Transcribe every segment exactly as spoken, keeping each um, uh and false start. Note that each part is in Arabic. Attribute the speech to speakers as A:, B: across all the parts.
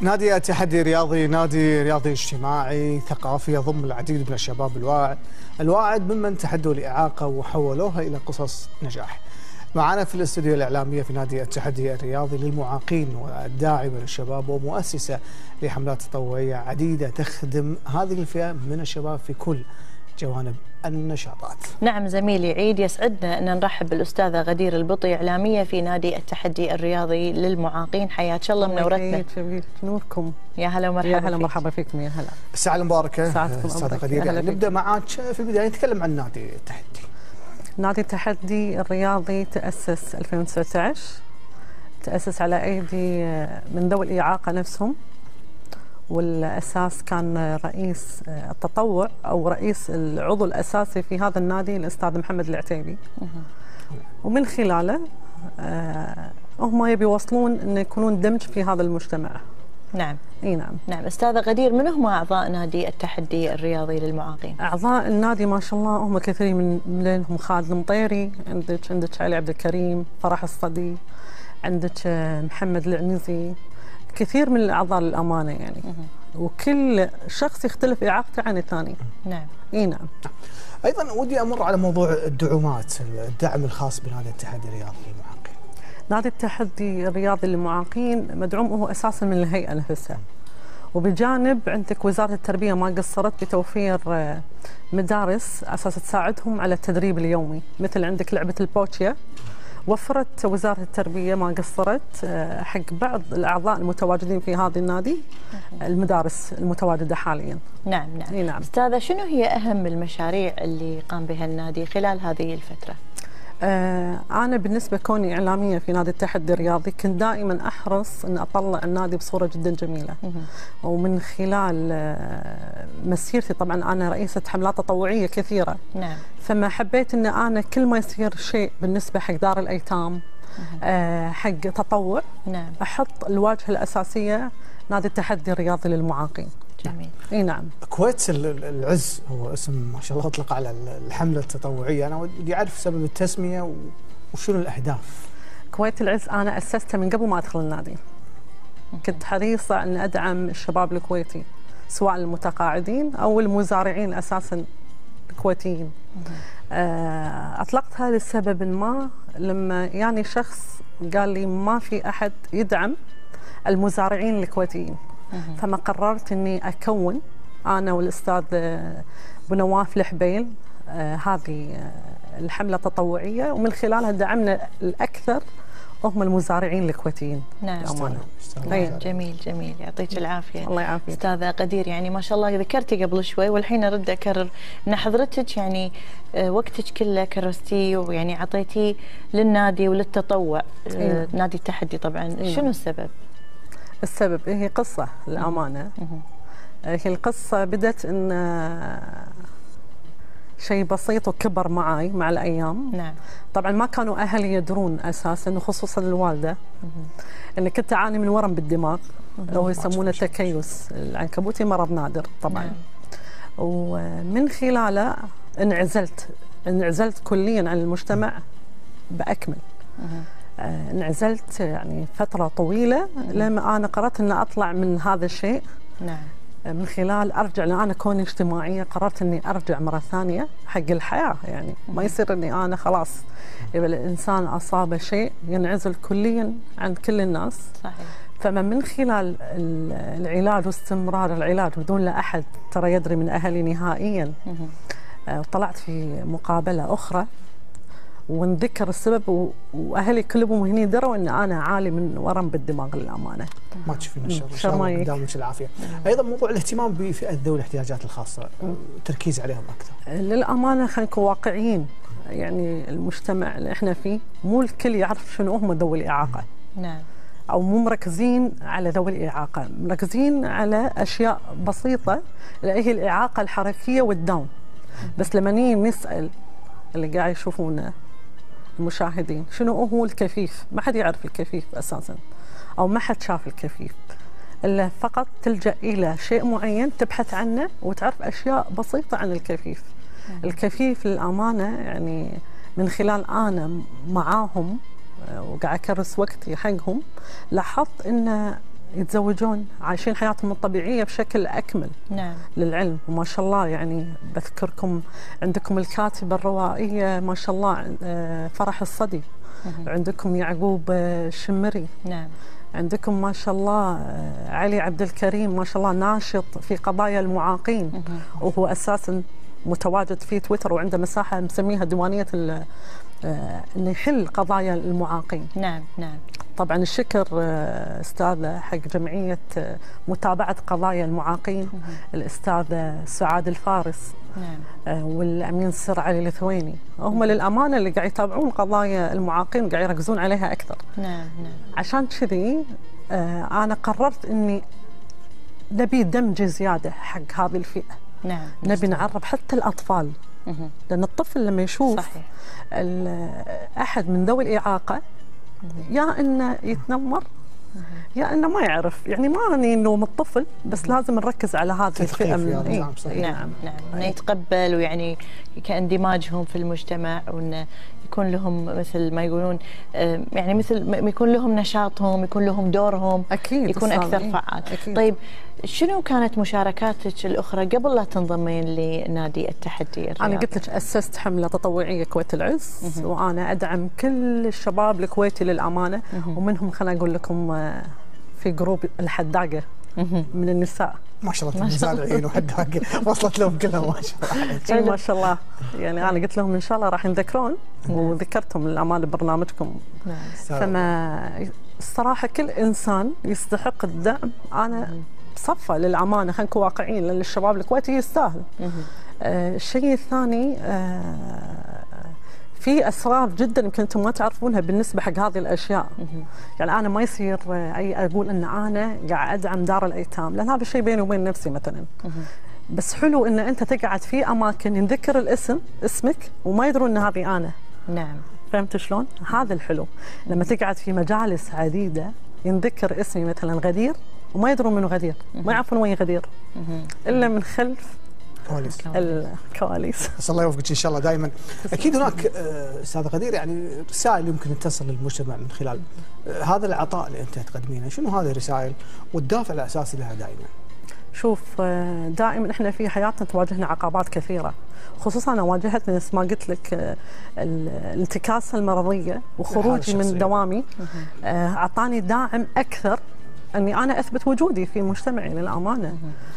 A: نادي التحدي الرياضي نادي رياضي اجتماعي ثقافي يضم العديد من الشباب الواعد الواعد ممن تحدوا الإعاقة وحولوها إلى قصص نجاح. معنا في الاستوديو الإعلامية في نادي التحدي الرياضي للمعاقين والداعمة للشباب ومؤسسة لحملات تطوعية عديدة تخدم هذه الفئة من الشباب في كل جوانب النشاطات.
B: نعم زميلي عيد، يسعدنا أن نرحب بالأستاذة غدير البطي، إعلامية في نادي التحدي الرياضي للمعاقين. حياك الله، منورتنا.
C: جميل نوركم.
B: يا هلا ومرحبا.
C: يا هلا مرحبا فيكم. يا هلا.
A: الساعة المباركة
C: ساعتكم
A: أستاذة غدير. يعني نبدأ معك في البداية نتكلم عن نادي التحدي.
C: نادي التحدي الرياضي تأسس ألفين وتسعة عشر، تأسس على أيدي من ذوي الإعاقة نفسهم، والأساس كان رئيس التطوع أو رئيس العضو الأساسي في هذا النادي الأستاذ محمد العتيبي. ومن خلاله هم يبي يوصلون أن يكونون دمج في هذا المجتمع.
B: نعم.
C: اي نعم.
B: نعم استاذة غدير، من هم اعضاء نادي التحدي الرياضي للمعاقين؟
C: اعضاء النادي ما شاء الله هم كثيرين، من منهم خالد المطيري، عندك عندك علي عبد الكريم، فرح الصدي، عندك محمد العنزي، كثير من الاعضاء للامانه يعني. وكل شخص يختلف اعاقته عن الثاني.
B: نعم.
C: اي نعم.
A: ايضا ودي امر على موضوع الدعومات، الدعم الخاص بنادي التحدي الرياضي للمعاقين.
C: نادي التحدي الرياضي للمعاقين مدعوم هو اساسا من الهيئه نفسها، وبجانب عندك وزاره التربيه ما قصرت بتوفير مدارس اساس تساعدهم على التدريب اليومي، مثل عندك لعبه البوتشيا وفرت وزاره التربيه ما قصرت حق بعض الاعضاء المتواجدين في هذا النادي المدارس المتواجده حاليا.
B: نعم نعم.
C: نعم.
B: استاذه، شنو هي اهم المشاريع اللي قام بها النادي خلال هذه الفتره؟
C: آه أنا بالنسبة كوني إعلامية في نادي التحدي الرياضي كنت دائما أحرص أن أطلع النادي بصورة جدا جميلة. ومن خلال آه مسيرتي، طبعا أنا رئيسة حملات تطوعية كثيرة.
B: نعم.
C: فما حبيت أن أنا كل ما يصير شيء بالنسبة حق دار الأيتام، آه حق تطوع،
B: نعم،
C: أحط الواجهة الأساسية نادي التحدي الرياضي للمعاقين.
B: جميل.
C: اي نعم.
A: كويت العز هو اسم ما شاء الله اطلق على الحمله التطوعيه، انا ودي اعرف سبب التسميه وشنو الاهداف.
C: كويت العز انا اسستها من قبل ما ادخل النادي. كنت حريصه ان ادعم الشباب الكويتي، سواء المتقاعدين او المزارعين اساسا الكويتيين. اطلقتها لسبب ما، لما يعني شخص قال لي ما في احد يدعم المزارعين الكويتيين، فما قررت اني اكون انا والاستاذ ابو نواف الحبيل آه هذه آه الحمله التطوعيه، ومن خلالها دعمنا الاكثر هم المزارعين الكويتيين.
B: نعم.
C: نعم.
B: جميل جميل، يعطيك العافيه.
C: الله يعافيك.
B: استاذه غدير، يعني ما شاء الله ذكرتي قبل شوي والحين ارد اكرر ان حضرتك يعني آه وقتك كله كرستيه ويعني اعطيتيه للنادي وللتطوع. آه نادي التحدي طبعا.
C: إيه.
B: شنو السبب؟
C: السبب هي قصة للأمانة. هي القصة بدت إن شيء بسيط وكبر معي مع الأيام.
B: نعم.
C: طبعا ما كانوا أهلي يدرون أساسا، وخصوصا الوالدة، إن كنت أعاني من ورم بالدماغ أو يسمونه تكيس العنكبوتي، مرض نادر طبعا. نعم. ومن خلاله انعزلت انعزلت كليا عن المجتمع بأكمل. آه انعزلت يعني فترة طويلة لما أنا قررت أن أطلع من هذا الشيء.
B: نعم.
C: آه من خلال أرجع، لأن أنا كوني اجتماعية قررت أني أرجع مرة ثانية حق الحياة. يعني ما يصير أني أنا خلاص يبقى الإنسان أصاب شيء ينعزل كليا عن كل الناس.
B: صحيح.
C: فما من خلال العلاج واستمرار العلاج بدون لا أحد ترى يدري من أهلي نهائيا، آه طلعت في مقابلة أخرى ونذكر السبب، واهلي كلهم هني دروا ان انا عالي من ورم بالدماغ للامانه.
A: ما تشوفين الشر ان شاء الله قدامك العافيه. ايضا موضوع الاهتمام بفئه ذوي الاحتياجات الخاصه، التركيز عليهم اكثر.
C: للامانه خلينا نكون واقعيين، يعني المجتمع اللي احنا فيه مو الكل يعرف شنو هم ذوي الاعاقه.
B: نعم.
C: او مو مركزين على ذوي الاعاقه، مركزين على اشياء بسيطه اللي هي الاعاقه الحركيه والداون. بس لما نيجي نسال اللي قاعد يشوفونا المشاهدين شنو هو الكفيف، ما حد يعرف الكفيف اساسا، او ما حد شاف الكفيف، الا فقط تلجا الى شيء معين تبحث عنه وتعرف اشياء بسيطه عن الكفيف. الكفيف للامانه يعني من خلال انا معاهم وقاعد اكرس وقتي حقهم، لاحظت ان يتزوجون عايشين حياتهم الطبيعية بشكل أكمل.
B: نعم.
C: للعلم، وما شاء الله يعني بذكركم عندكم الكاتبة الروائية ما شاء الله فرح الصدي، عندكم يعقوب الشمري.
B: نعم.
C: عندكم ما شاء الله علي عبد الكريم ما شاء الله ناشط في قضايا المعاقين، وهو أساسا متواجد في تويتر وعنده مساحة مسميها ديوانية انه يحل قضايا المعاقين.
B: نعم نعم.
C: طبعا الشكر استاذه حق جمعيه متابعه قضايا المعاقين الاستاذه سعاد الفارس. نعم. والامين السر علي الثويني، هم للامانه اللي قاعد يتابعون قضايا المعاقين قاعد يركزون عليها اكثر. نعم نعم. عشان كذي انا قررت اني نبي دمج زياده حق هذه الفئه. نعم. نبي نعرف حتى الاطفال. لأن الطفل لما يشوف صحيح. أحد من ذوي الإعاقة يا إنه يتنمر يا إنه ما يعرف، يعني ما أني إنه الطفل بس لازم نركز على هذه الفئة من
B: إيه؟ نعم صحيح. نعم نعم إنه يتقبل ويعني كاندماجهم في المجتمع، وإنه يكون لهم مثل ما يقولون يعني مثل يكون لهم نشاطهم، يكون لهم دورهم،
C: أكيد
B: يكون أكثر إيه؟ فعال. أكيد. طيب شنو كانت مشاركاتك الأخرى قبل لا تنضمين لنادي التحدي الرياضي؟
C: أنا قلت لك أسست حملة تطوعية كويت العز، مه. وأنا أدعم كل الشباب الكويتي للأمانة، مه. ومنهم خليني أقول لكم في جروب الحداقة مه. من النساء.
A: ما شاء الله مزارعين وحداقة وصلت لهم كلهم ما شاء الله.
C: ما شاء الله، يعني أنا قلت لهم إن شاء الله راح ينذكرون، وذكرتهم للأمانة برنامجكم. فما الصراحة كل إنسان يستحق الدعم، أنا صفة للأمانة، خلينا نكون واقعيين، لأن الشباب الكويتي يستاهل. آه الشيء الثاني آه في أسرار جدا يمكن أنتم ما تعرفونها بالنسبة حق هذه الأشياء. يعني أنا ما يصير أي أقول أن أنا قاعد أدعم دار الأيتام، لأن هذا الشيء بيني وبين نفسي مثلا. بس حلو أن أنت تقعد في أماكن ينذكر الاسم اسمك وما يدرون أن هذه أنا.
B: نعم.
C: فهمت شلون؟ هذا الحلو لما تقعد في مجالس عديدة ينذكر اسمي مثلا غدير وما يدرون منه غدير، ما يعرفون وين غدير الا من خلف
A: كواليس
C: الكواليس.
A: بس الله يوفقك ان شاء الله دائما. اكيد هناك استاذ غدير يعني رسائل يمكن تصل للمجتمع من خلال هذا العطاء اللي انت تقدمينه، شنو هذه الرسائل والدافع الاساسي لها دائما؟
C: شوف دائما احنا في حياتنا تواجهنا عقبات كثيره، خصوصا انا واجهتني نفس ما قلت لك الانتكاسه المرضيه وخروجي من دوامي اعطاني داعم اكثر اني انا اثبت وجودي في مجتمعي للامانه.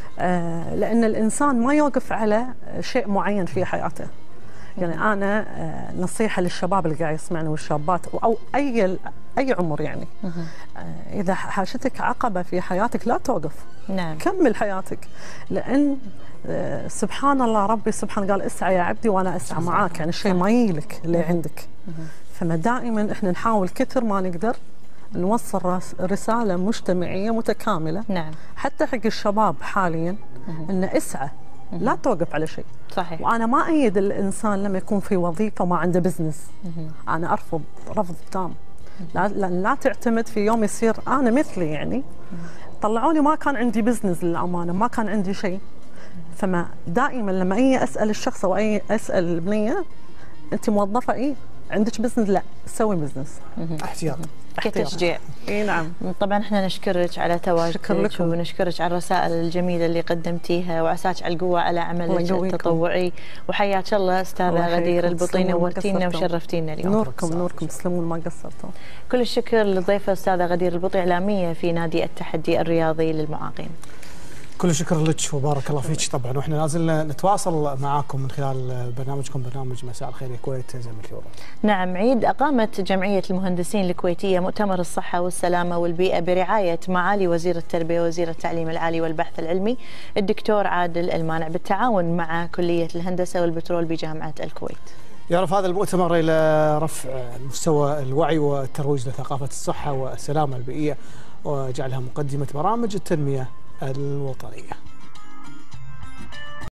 C: آه لان الانسان ما يوقف على شيء معين في حياته. يعني انا آه نصيحه للشباب اللي قاعد يسمعنا والشابات او اي اي عمر، يعني آه اذا حاشتك عقبه في حياتك لا توقف.
B: نعم.
C: كمل حياتك، لان آه سبحان الله ربي سبحانه قال اسعى يا عبدي وانا اسعى معاك، يعني الشيء ما يجيلك اللي عندك. فما دائما احنا نحاول كثر ما نقدر نوصل رسالة مجتمعية متكاملة.
B: نعم.
C: حتى حق الشباب حاليا انه اسعى، لا توقف على شيء.
B: صحيح.
C: وانا ما ايد الانسان لما يكون في وظيفة ما عنده بزنس، انا ارفض رفض تام. لا, لا لا تعتمد في يوم يصير انا مثلي، يعني طلعوني ما كان عندي بزنس للامانة، ما كان عندي شيء. فما دائما لما اي اسال الشخص او اي اسال البنية انت موظفة ايه؟ عندك بزنس؟ لا سوي بزنس.
A: احتياط
B: كتشجيع.
C: اي نعم.
B: طبعا احنا نشكرك على تواجدك ونشكرك على الرسائل الجميله اللي قدمتيها، وعساك على القوه على عملك التطوعي، وحياك الله استاذه غدير البطي، نورتينا وشرفتينا اليوم.
C: نوركم نوركم تسلمون ما قصرتوا.
B: كل الشكر للضيفه استاذه غدير البطي، اعلاميه في نادي التحدي الرياضي للمعاقين.
A: كل الشكر لك وبارك الله فيك. طبعا واحنا لازلنا نتواصل معاكم من خلال برنامجكم برنامج مساء الخير يا كويت زي ما اليوم.
B: نعم. عيد اقامت جمعيه المهندسين الكويتيه مؤتمر الصحه والسلامه والبيئه برعايه معالي وزير التربيه ووزير التعليم العالي والبحث العلمي الدكتور عادل المانع بالتعاون مع كليه الهندسه والبترول بجامعه الكويت.
A: يعرف هذا المؤتمر الى رفع مستوى الوعي والترويج لثقافه الصحه والسلامه البيئيه وجعلها مقدمه برامج التنميه الوطنيه.